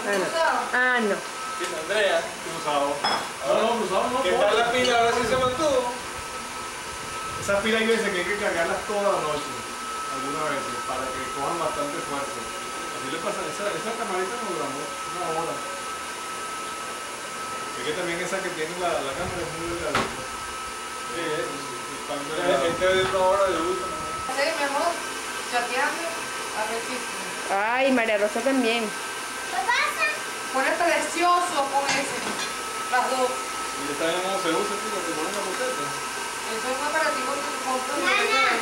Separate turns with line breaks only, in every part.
Ah, no.
Andrea,
Cruzado. No, cruzado no.
¿qué tal la pila? Ahora sí se mantuvo.
Esas pilas hay veces que hay que cargarlas toda la noche, algunas veces, para que cojan bastante fuerza. Así le pasa, esa camarita nos duró una hora. Es que también esa que tiene la cámara es muy delgadita.
Sí, este de una hora de uso.
Sí, mi amor, chateando, a ver si...
Ay, María Rosa también.
¿Qué pasa?
Pone precioso con ese, las dos.
Y esta ya no se usa, tío, te ponen la botella.
Eso es un aparativo que se compra.
Nana,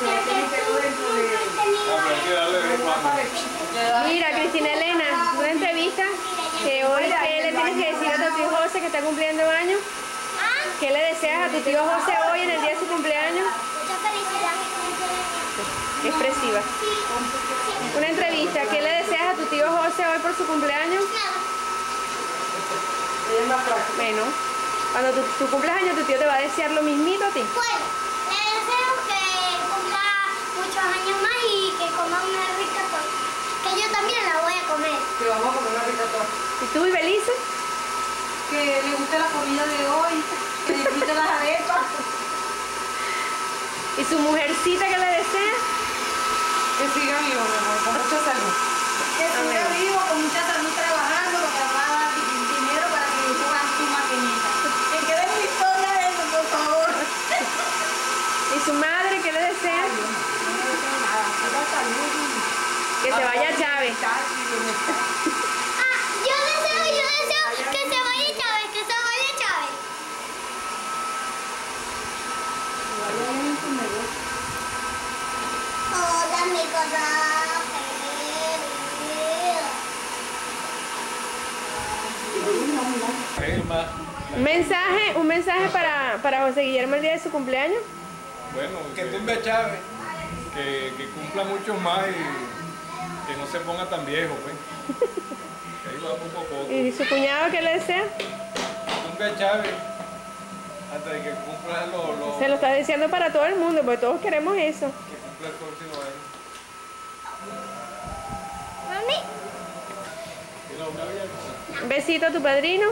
Hay que darle de vez en cuando.
Mira, Cristina Elena, una entrevista que hoy ¿qué le tienes que decir a tu tío José que está cumpliendo años? ¿Qué le deseas a tu tío José hoy en el día de su cumpleaños?
mucha felicidad.
Expresiva. Una entrevista, ¿qué le deseas a tu tío José hoy por su cumpleaños? Bueno, cuando tú cumples años, tu tío te va a desear lo mismito a ti.
Bueno, le deseo que cumpla muchos años más y que coma una rica torta. Que yo también la voy a comer.
Que vamos a comer una rica torta.
¿Y tú, Ibelice?
Que le guste la comida de hoy, que disfrute las arepas.
¿Y su mujercita qué le desea?
Que siga vivo, mi amor, con mucha salud. Que siga vivo, con mucha salud trabajando, porque va a dar dinero para que pongan su maquinita. Que quede en mi historia eso, por favor.
¿Y su madre qué le desea? Que se vaya Chávez.
Yo deseo que se vaya Chávez, que se vaya Chávez. Hola, mi
Un mensaje para José Guillermo el día de su cumpleaños.
Bueno,
Que tumbe a Chávez.
que cumpla muchos más y que no se ponga tan viejo, pues. Que ahí va poco a poco.
¿Y su cuñado qué le desea?
Tumbe a Chávez. Hasta de que cumpla
Se lo está diciendo para todo el mundo, porque todos queremos eso.
que cumpla el próximo año.
Mami.
Y la una bien.
Un besito a tu padrino.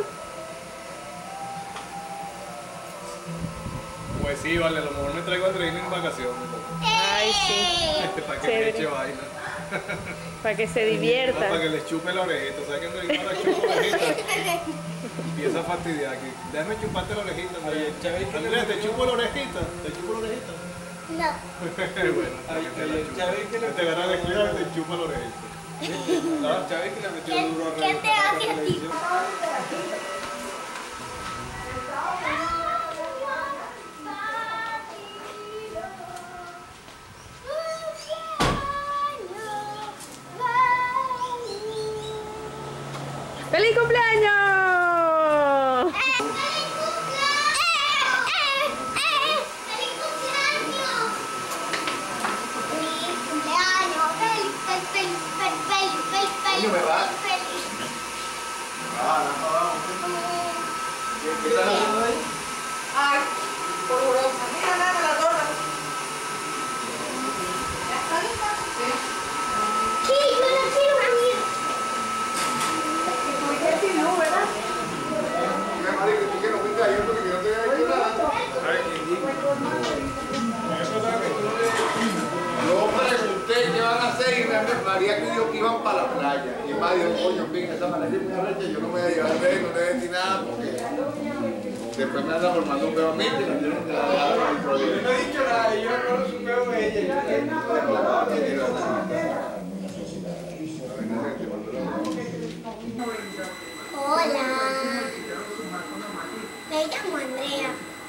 Pues sí, vale, a lo mejor me traigo a Andreina en vacaciones.
Ay, sí.
Para que me eche vaina.
Para que se divierta.
Para que les chupe la orejita. ¿Sabes que Andreina la chupa la orejita? Empieza a fastidiar aquí. Déjame chuparte la orejita, Andrea. Andrea, ¿te chupo la orejita? ¿Te chupo la orejita?
No.
Bueno,
Chávez que le
te gana de cuidado y te chupa la orejita.
No, Chávez que le metió duro a
¿Qué te hace a ti?
¡Feliz cumpleaños!
¿Qué están haciendo ahí?
Ay, por gurosa. Mira, nada, la torta. ¿Ya está lista? Sí.
Sí, yo la quiero a mí.
Porque si no, ¿verdad?
Yo pregunté qué van a hacer y María pidió que iban para la playa. Y más dijo, coño, mira, esa manera es muy arrecha, yo no me voy a llevar de él, no te voy a decir nada porque después me anda formando un pedo a mí y me tienen que dar el problema.
Yo no he dicho nada, yo no lo supe de ella.
Hola. Me llamo Andrea.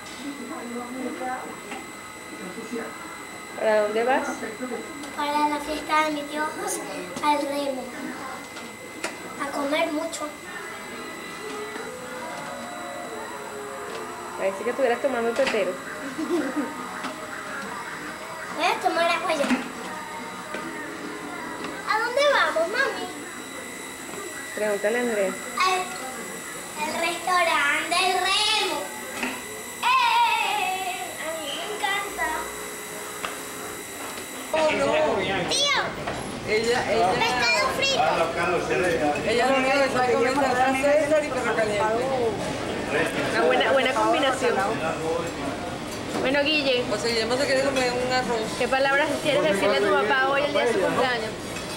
¿Para dónde vas?
Para la fiesta de mi tío José al Remo. A comer mucho.
Parece que estuvieras tomando un tetero.
Voy a tomar agua yo. ¿A dónde vamos, mami?
Pregúntale a Andrea.
Al restaurante del Remo. A mí me encanta.
Oh, no.
Tío, Pescado frito.
Ella lo único que sabe comer es salsa César y perro caliente.
Una buena combinación. Bueno, Guille,
O sea, Guillermo se quiere comer un arroz.
¿qué palabras quieres decirle a tu papá hoy el día de su cumpleaños?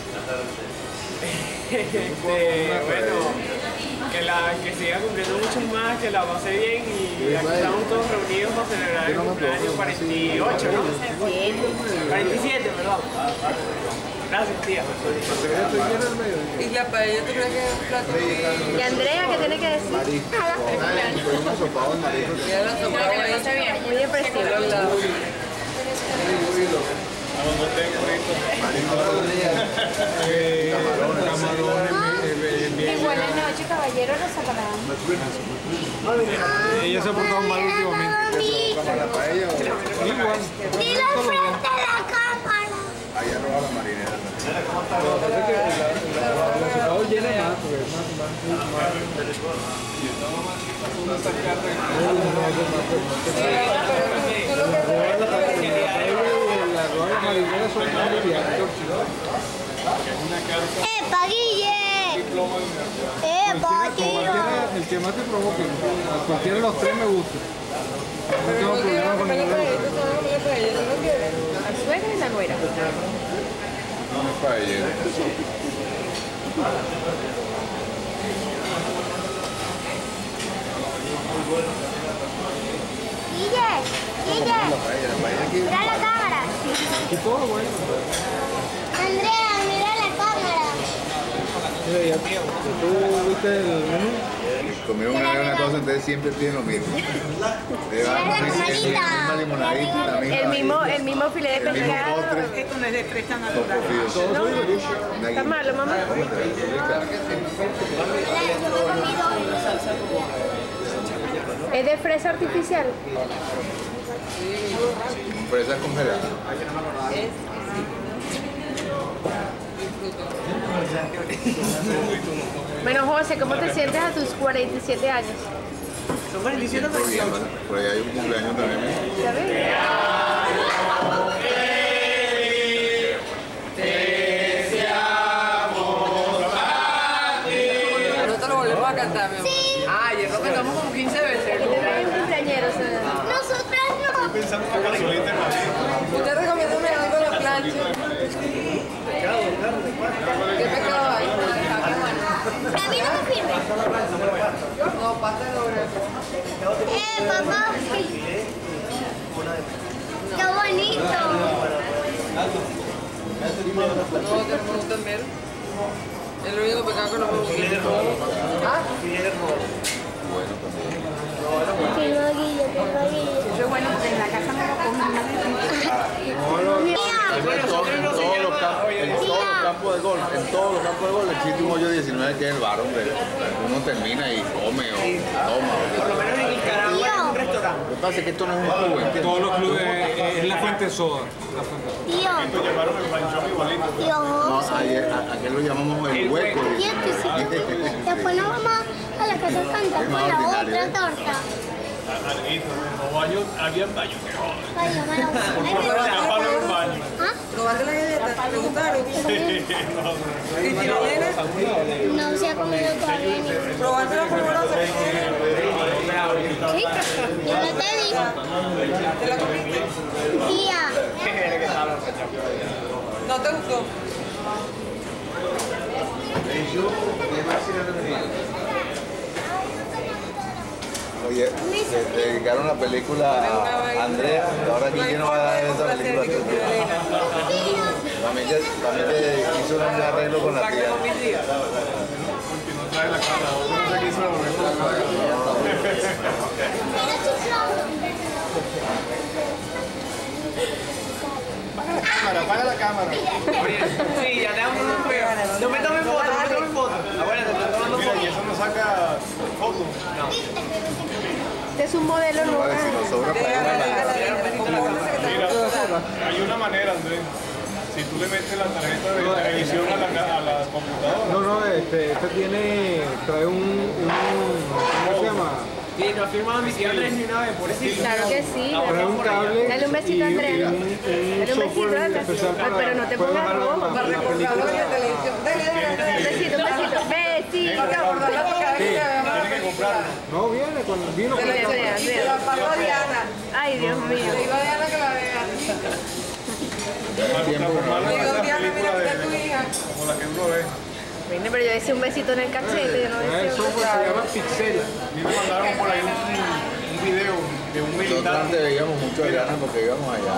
Bueno, que siga cumpliendo mucho más, que la pase bien y aquí estamos todos reunidos para celebrar el cumpleaños 48, ¿no? 47, perdón. Gracias, tía.
¿Y la paella tú crees que es un plato?
¿Y Andrea qué tiene que decir?
Ya la sopa de maíz.
Muy expresivo.
Buenas noches, caballero, nos separamos.
Ella se ha portado mal últimamente.
Dilo frente a la cámara.
Ahí arroba la marinera.
¡Epa, Guille! ¡Epa, tío!
El que más te provoque. Cualquiera de los tres me gusta. No tengo problema con ninguno.
La suegra y la nuera.
No es paellero.
Guille, Guille, mira la cámara.
Y todo bueno.
Andrea, mira la cámara.
¿Tú viste el menú?
Comer una cosa, entonces siempre tiene lo mismo. Le va la misma limonadita, la misma.
El mismo filete de
el mismo
pescado.
postre.
Esto no es de fresa natural.
Está malo, mamá. ¿Es de fresa artificial?
Fresas congeladas.
Bueno, José, ¿cómo te sientes a tus 47 años?
Son 47 o 48.
Por ahí hay un cumpleaños también.
¿Sabes?
Nosotros lo volvemos a cantar, mi amor. Ah, ayer lo cantamos como 15 veces.
Hay un cumpleañero, o sea.
Nosotras no.
Pensando en la gasolina en Madrid.
Usted recomiéndame algo de la plancha. ¿Qué pescado hay?
A mí no me sirve.
No, pasta de doble.
Papá. Qué bonito.
No, tenemos un ternero. Es el único pescado que no me gusta. ¿Ah?
Eso es bueno porque en la casa no lo comen.
En todos los campos de golf, existe un hoyo 19 que es el bar, hombre. Uno termina y come o toma.
Por lo menos en Nicaragua es un restaurante.
Lo que pasa es que esto no es un club, ¿entiendes?
Todos los clubes es la fuente de soda.
Tío.
Esto llamaron el panchón igualito.
Tío.
No, aquí lo llamamos el hueco.
Tío, que sí. Después nos vamos a la casa Santa con la otra torta.
Habían baños que
Vaya, mala.
un baño.
¿Ah?
¿Probaste la galleta? ¿Te gustaron? ¿Y si no llenas?
No se ha comido todavía ni.
¿Probaste la polvorosa?
Sí, yo no te di.
¿Te la comiste?
Tía.
¿No te gustó?
Oye, le dedicaron la película a Andrea, y ahora Guille no va a dar esa película. También que hizo un arreglo con la tía.
Apaga la cámara.
Sí, ya te damos un feo. No me tomen foto, no me tomen foto. Abuela, te estoy tomando
Mira,
foto.
y eso no saca fotos.
Este es un modelo nuevo.
A ver si nos sobra para ir a la...
Mira, hay una manera, Andrés. Si tú le metes la tarjeta de televisión a la computadora.
No, este tiene, trae ¿cómo se llama?
Sí, no ha firmado mi tío Andrés ni una vez, por eso.
Claro que sí.
Trae un cable
Dale un besito a Andrés. Dale un besito,
software
anda.
especial
Ah, pero no te
puede
pongas
bajar
rojo.
la película.
Y la televisión. Dale.
Un besito, un besito. Besito.
Para abordar la cabeza.
Tiene que comprarlo.
No, viene con el vino.
Se
con el cable.
la- y se la paso a Diana.
Ay, Dios mío.
Le digo a Diana que la vea.
Transformarlo
Le
en
digo,
esa
Diana, mira,
película
mira tu hija.
como la que uno ve.
Bueno, pero yo decía un besito en el cachete, yo no
Ah,
decía
el
un
software
besito.
se llama Pixel.
A mí me mandaron por ahí un video de un
Nosotros
militar.
antes veíamos mucho a Diana porque íbamos allá.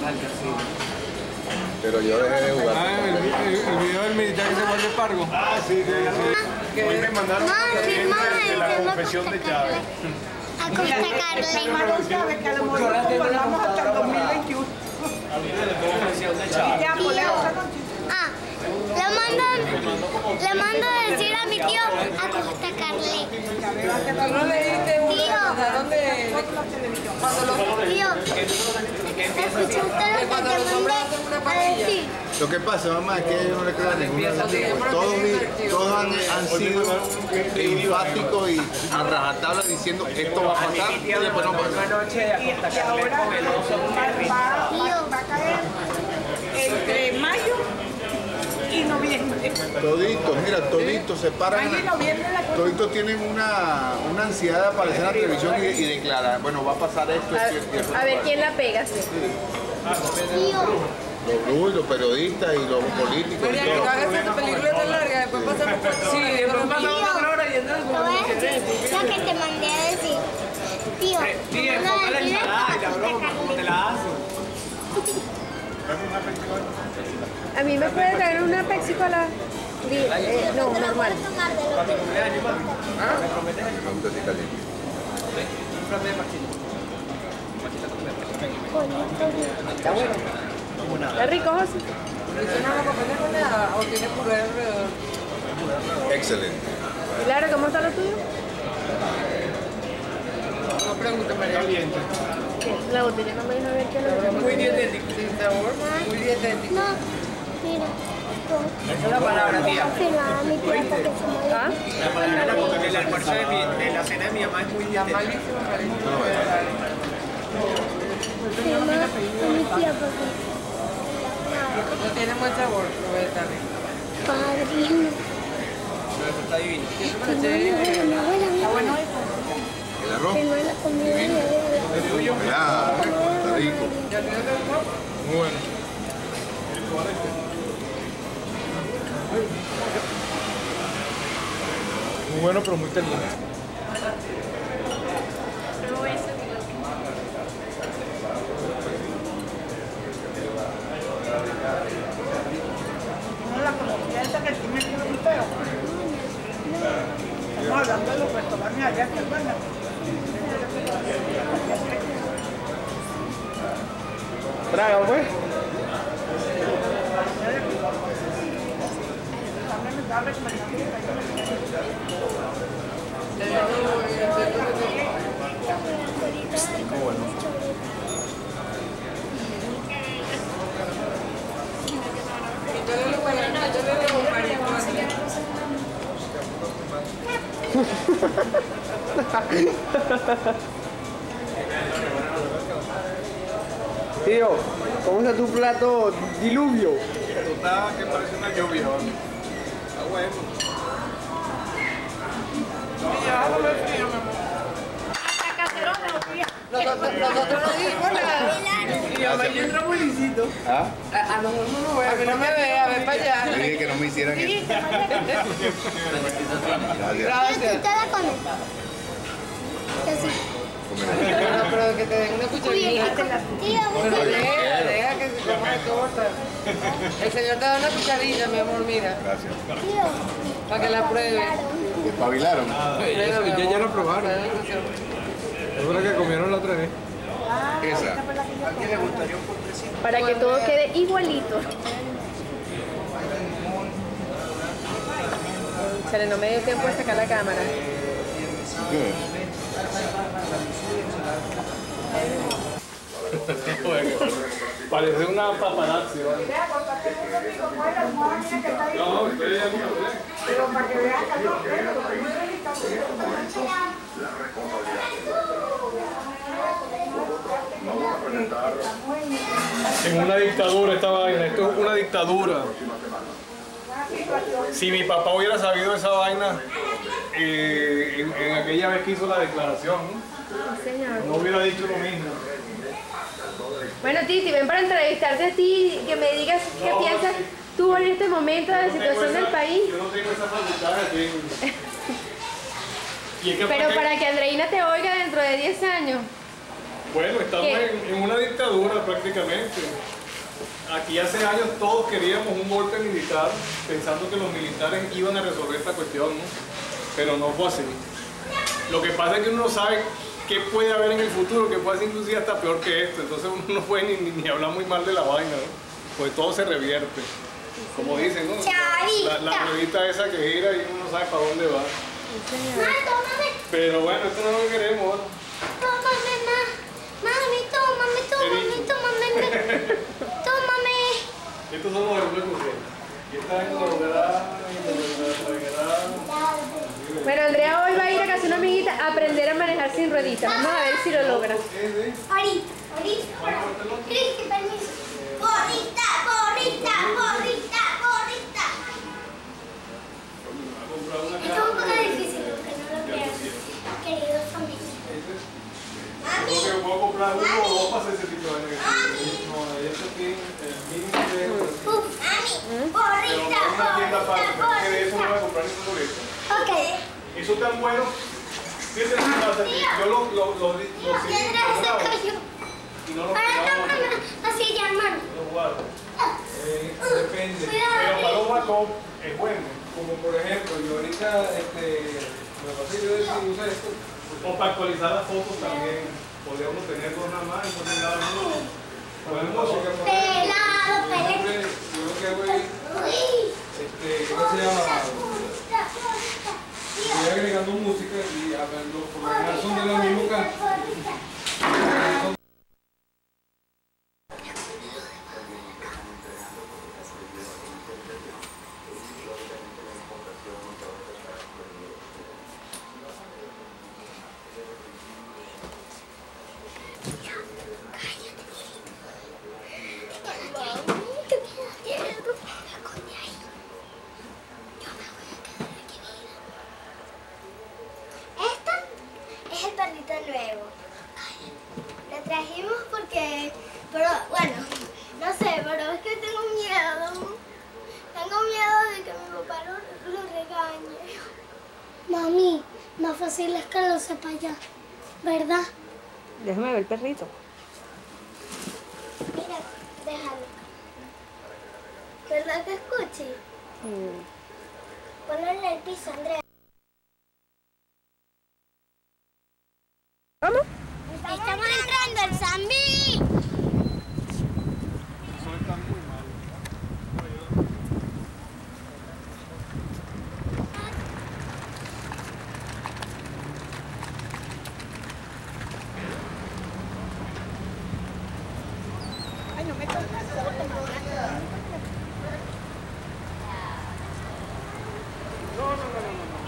Pero yo dejé de jugar.
Ah, el video del militar que se vuelve pargo.
Ah, sí. Hoy me mandaron de la confesión de Chávez.
A Costa Carley.
Sabes que a lo mejor nos formamos hasta el 2021. Ya, pues le vamos a
Ah, le mando a decir a mi tío a Costa Carley.
Tú no leíste una donde cuando los
Tío, ¿escuchaste lo que te mandé a decir?
Lo que pasa, mamá, es que yo no le creo a ninguna de las dos. Todos han sido enfáticos y a rajatabla diciendo esto va a pasar y después no pasa.
Una noche a Costa Carley con el oso
va a caer entre mayo y noviembre.
Toditos se paran.
Mayo y noviembre la cosa.
Toditos tienen una ansiedad de aparecer en la televisión y declarar, bueno, va a pasar esto, esto y esto.
A ver quién la pega, sí.
Tío,
Los brujos, los periodistas y los políticos y
María, que
todo.
hagas esta película tan larga, después pasamos por... Sí, después pasamos otra hora yendo al
te voy a decir lo que te mandé a decir. Tío,
Sí,
te mando
enfoca
a
la
decir a
ensalada y la
Costa
broma, como te
Carley.
la hacen.
A mí me puede traer una Pepsi Cola. No, normal.
Para mi cumpleaños, mami. ¿Me prometes?
Me gusta así caliente.
Un frappé de marchita.
¿Está rico, José?
¿Eso no lo acompaña con nada o tiene puré alrededor?
Excelente.
Claro, ¿cómo está lo tuyo?
No pregunte, María.
Caliente.
¿Qué? La botella no me deja ver qué es lo que
Muy dietético. Sin sabor, muy dietético.
No, mira.
Esa es la palabra, tía.
Firmaba a mi tía para que se me
¿Ah?
La palabra porque el almuerzo de la cena de mi mamá es muy
La
dietética.
malísima, cariño.
firma a mi tía porque
No tiene buen sabor, pero está rico.
padrino.
Pero eso está divino.
Mi abuela, mi abuela.
El arroz.
Firma la comida de mi abuela.
Mirá, está rico.
Muy bueno. Muy bueno, pero muy caliente.
No la conocía esa que tiene que un feo. Estamos hablando de los restaurantes allá, ¿te acuerdas?
Traga, pues. Tío, ¿cómo está tu plato diluvio?
Esto está que parece una lluvia, ¿vale? Está bueno.
Nosotros no dijimos nada.
Y a mí entra muy lisito.
¿Ah?
A nosotros no nos ve, a mí no me ve, a ver para
Yo
allá.
dije que no me hicieran eso. Gracias.
¿Tú te la comes? Que sí.
Pero que te den una cucharita.
Tía,
Pero deja que se coma de torta. El señor te da una cucharita, mi amor, mira,
Gracias.
tío.
para que la pruebe.
Despabilaron.
Ya lo probaron. Es verdad que comieron la otra vez.
Esa.
Para que todo quede igualito. Chale, no me dio tiempo de sacar la cámara.
¿Qué?
Parece una paparazzi, ¿vale? No, estoy de acuerdo.
Pero para que vean que no, pero muy delicado.
En una dictadura esta vaina, esto es una dictadura. Si mi papá hubiera sabido esa vaina en aquella vez que hizo la declaración, no hubiera dicho lo mismo.
Bueno, Titi, ven para entrevistarte a ti, que me digas qué piensas tú en este momento de la situación del país.
Yo no tengo esa facultad aquí.
Pero para que Andreina te oiga dentro de 10 años.
Bueno, estamos en una dictadura prácticamente. Aquí hace años todos queríamos un golpe militar, pensando que los militares iban a resolver esta cuestión, ¿no? Pero no fue así. Lo que pasa es que uno no sabe qué puede haber en el futuro, que puede ser inclusive hasta peor que esto. Entonces uno no puede ni hablar muy mal de la vaina, ¿no? Pues todo se revierte. Como dicen, ¿no? La ruedita esa que gira y uno no sabe para dónde va. Pero bueno, esto no lo queremos, ¿no?
Tómame.
Estos son los hermanos. Y esta es la novedad.
Bueno, Andrea hoy va a ir a casa de una amiguita a aprender a manejar sin rueditas. Vamos a ver si lo logra.
Ahorita. Permiso. Porrita. Esto es un poco difícil, porque no lo creas, queridos amigos. Mami.
Porque puedo comprar uno o dos para hacer ese tipo de vaina. No, ya está aquí el mínimo de...
Porrita.
Que de eso no voy a comprar ningún boleto.
Ok.
Eso es tan bueno. Fíjate lo que pasa, que yo lo
Piedra se cayó.
y no lo
Ahora
pegamos.
así ya, hermano.
Lo guardo. Depende. Pero para los backup es bueno. Como por ejemplo, yo ahorita, me pasé yo decir, usa esto. O para actualizar las fotos también. Podríamos tener dos nada más y no tener nada más. Poner música.
Pelado.
Yo lo que hago es, ¿cómo se llama? Voy agregando música y hablando, por lo general son de los mismos cantos.
Nuevo. La trajimos porque, pero bueno, no sé, pero es que tengo miedo. Tengo miedo de que mi papá lo regañe. Mami, más fácil es que lo sepa ya, ¿verdad?
Déjame ver el perrito.
Mira, déjalo. ¿Verdad que escuche? Ponlo en el piso, Andrea.
¿Vamos?
Estamos entrando al Zambi.
Ay, no me toques la foto, mamá.
No.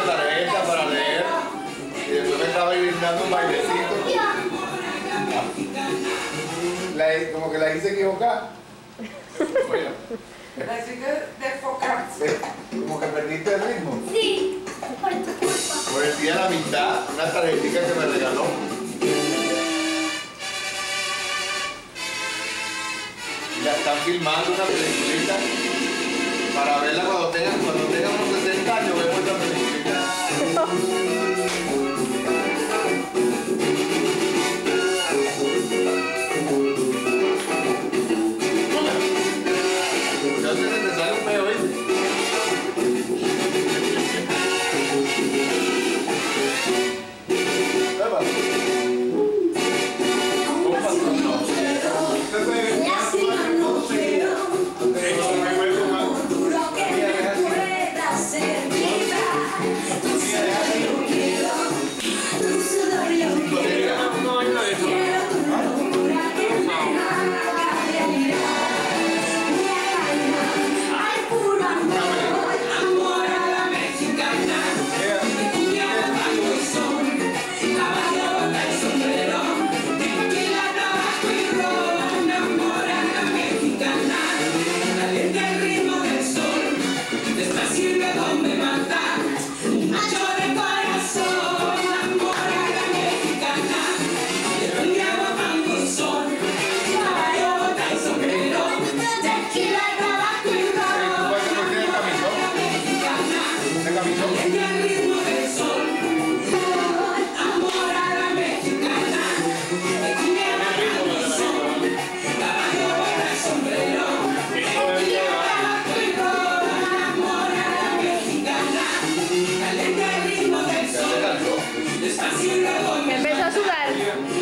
una tarjeta para leer. Y después me estaba brindando un bailecito. Como que la hice equivocar.
La hice desfocarse.
Como que perdiste el ritmo.
Sí, por tu culpa.
Por el día de la mitad, una tarjetita que me regaló. Y la están filmando una peliculita para verla cuando tengan unos 60 años, vemos esta peliculita. Entonces me sale un peo, ¿viste?
Empezó a sudar.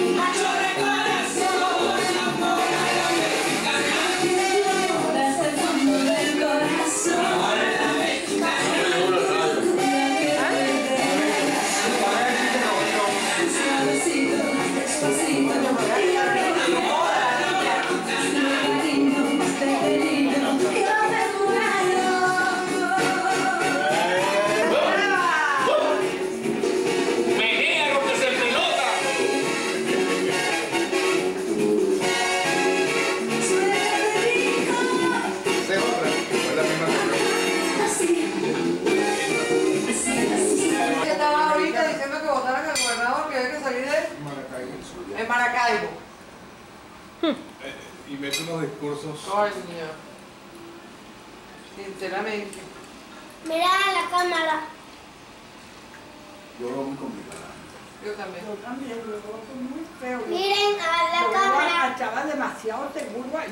En Maracaibo.
Y mete unos discursos.
Ay, señor. Sinceramente.
Mira la cámara.
Yo lo veo muy complicado.
Yo también.
Yo también, lo veo muy feo.
Miren a la cámara.
Chava demasiado seguro ahí.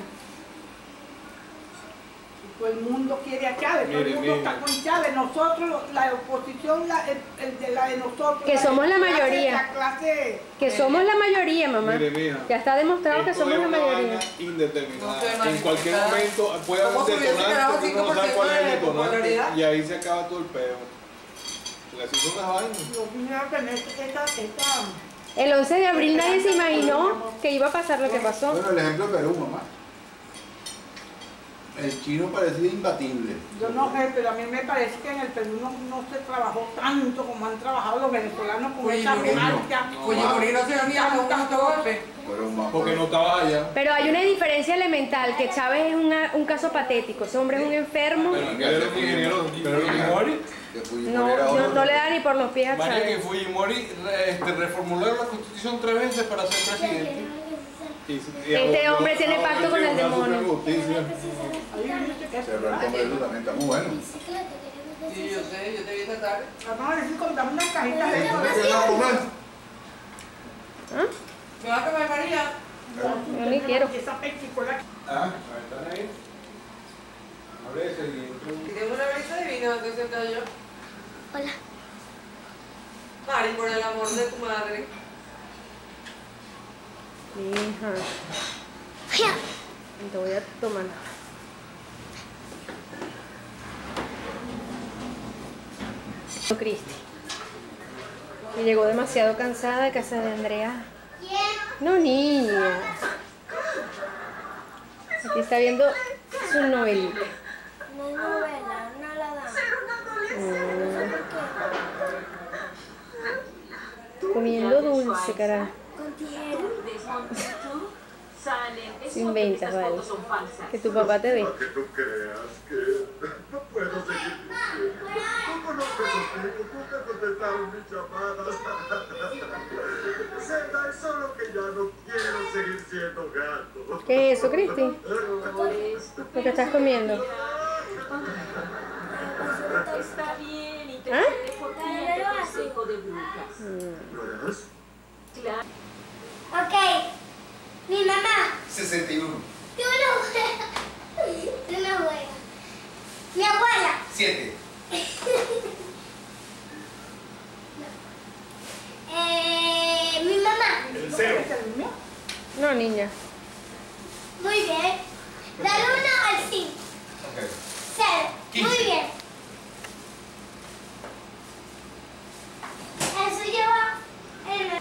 Todo el mundo quiere a Chávez, todo el mundo está con Chávez. Nosotros, la oposición, la de nosotros.
Que somos la mayoría.
La clase.
Que somos la mayoría, mamá.
Mire, mija,
Ya está demostrado que
esto
somos
es
la
una
mayoría.
vaina indeterminada.
No sé,
En
marica,
cualquier
está-
momento puede haber
¿Cómo
un
se hubiese quedado
detonante, uno no sabe
5%
cuál es el
de
detonante.
popularidad?
Y ahí se acaba todo el peo. Porque así son las vainas.
Yo vine a tener esta
El 11 de abril nadie se imaginó que iba a pasar lo que pasó.
Bueno, el ejemplo de Perú, mamá. El chino parecía imbatible.
yo no sé, pero a mí me parece que en el Perú no se trabajó tanto como han trabajado los venezolanos con esa marcha.
Fujimori no se unía con un golpe.
Pero más
Porque no estaba allá.
Pero hay una diferencia elemental, que Chávez es un caso patético. Ese hombre es un enfermo.
Pero era un ingeniero. Pero Fujimori.
que Fujimori
No,
era otro.
no le da ni por los pies a
María, que
Chávez.
Fujimori reformularon la constitución 3 veces para ser presidente.
Este hombre tiene pacto con el demonio.
Cerró el Congreso también, está muy bueno.
Sí, yo sé, yo te vi esta tarde.
Vamos a ver si compramos unas cajitas de esto.
¿Qué vas a comer?
¿Me vas a comer, María?
Yo ni quiero.
Esa pesticola.
Ah, están ahí. Abre ese y
Y tengo una brisa divina, estoy sentada yo.
Hola.
Mari, por el amor de tu madre.
Hija,
Fía.
te voy a tomar. Cristi. Y llegó demasiado cansada de casa de Andrea. No, niña. Aquí está viendo su novelita.
No es novela, no la dan. No sé por qué.
Comiendo dulce, carajo.
Con tijera.
Se inventas, vale. Que tu papá te ve.
Para que tú creas que no puedo seguir mintiendo. No conozco esos tipos, nunca contestaron mis llamadas. Zelda, es solo que ya no quiero seguir siendo gato.
¿Qué es eso, Cristi? Lo que estás comiendo.
Está bien y te
¿Ah?
quede por ti el consejo de brujas. Claro.
Ok. Mi mamá.
61.
Tú no juegas. Tú no juegas. Mi abuela.
7.
Mi mamá.
El 0.
No, niña.
Muy bien. Del 1 al 5.
Ok.
0.
15.
Muy bien. Eso lleva el...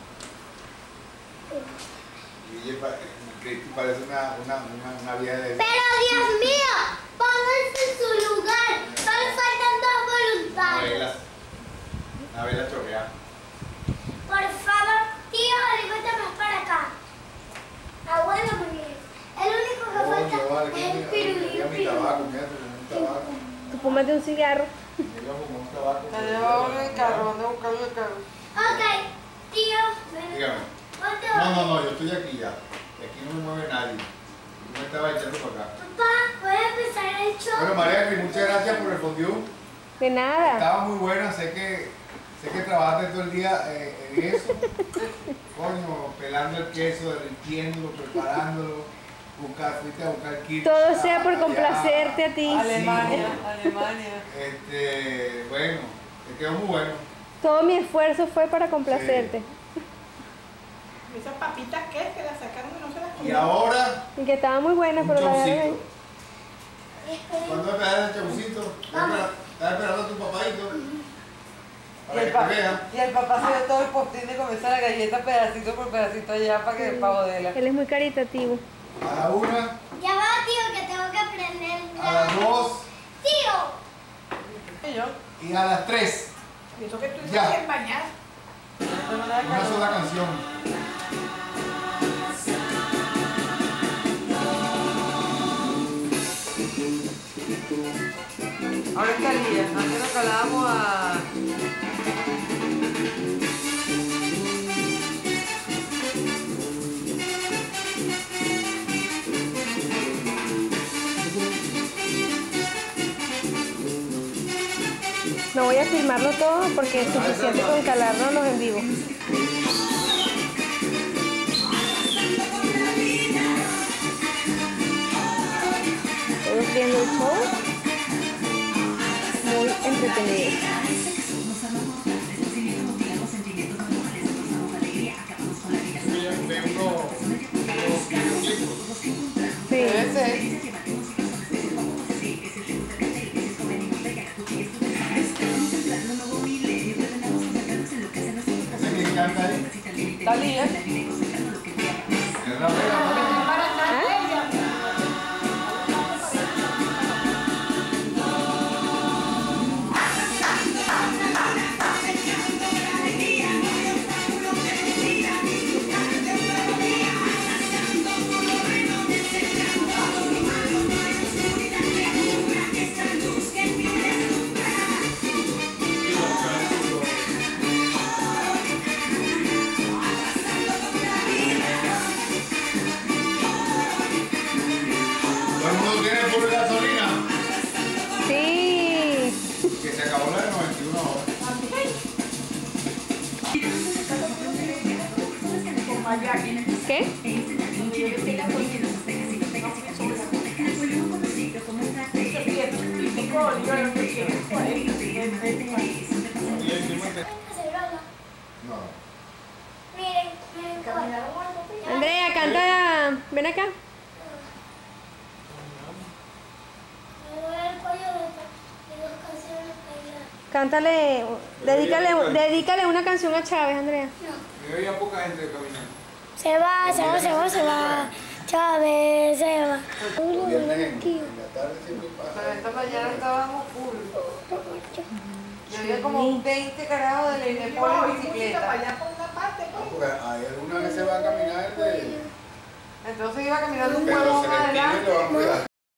Cristi parece una vieja de...
Pero Dios mío, pónganse en su lugar. Solo faltan 2 voluntarios.
A ver la chorrea.
Por favor, tío, alimenta más para acá. Abuelo, muy bien. El único que falta es el pirulín.
Mi tabaco, mira, un tabaco.
Tú fúmate un cigarro.
Mira, como un tabaco.
Me llevaron en el carro, ando a buscarlo en el carro.
Ok, tío, ven.
Dígame.
Ponte
No, yo estoy aquí ya. Aquí no me mueve nadie. Yo me estaba echando para acá.
Papá, ¿puedes empezar el show?
Bueno, María, muchas gracias por el fondue.
De nada.
Estaba muy buena, sé que trabajaste todo el día en eso. Coño, pelando el queso, derritiéndolo, preparándolo. Fuiste a buscar kit.
Todo sea por complacerte a ti.
Alemania,
Sí.
Alemania.
Bueno, te quedó muy bueno.
Todo mi esfuerzo fue para complacerte.
Esas papitas que las sacaron y no se las
Y
comieron.
ahora,
Y que estaba muy buena,
un
pero la dejaron ahí.
chaucito. ¿Cuándo te das el chaucito? ¿Estás esperando a tu papadito?
Y
Para
el,
que te vea.
y el papá se dio todo el postín de comerse la galleta pedacito por pedacito allá para que joderla.
Él es muy caritativo.
A la 1,
Ya va, tío, que tengo que aprender.
a las 2
Tío.
¿Y yo?
y a las 3.
Y eso que tú
Ya.
estás en bañar.
No tengo nada que
Una
hacer.
sola canción.
Ahora es Calía, antes nos calábamos a...
No voy a filmarlo todo porque es suficiente con calarnos en vivo. Todos viendo el show. Muy entretenido. Sí.
Debe ser.
¿Ese que canta ahí?
Talía.
¿Es rapera también? ¿Todo el mundo tiene full gasolina?
Sí.
Que se acabó la de 91 horas.
¿Qué?
No.
Miren,
Andrea, canta. Ven acá.
me duele el cuello de 2 canciones pegadas.
Cántale. Dedícale una canción a Chávez, Andrea.
Yo veía poca gente caminando.
Se va. Chávez, se va.
Viernes en la tarde siempre pasa.
Pero esta mañana estábamos full. Yo había como 20 carajos de Leine Pol en bicicleta.
Porque hay algunas que se van a caminar de...
Entonces iba caminando un
Pero
huevo
se
más
les pide y lo van a
adelante.
cuidar.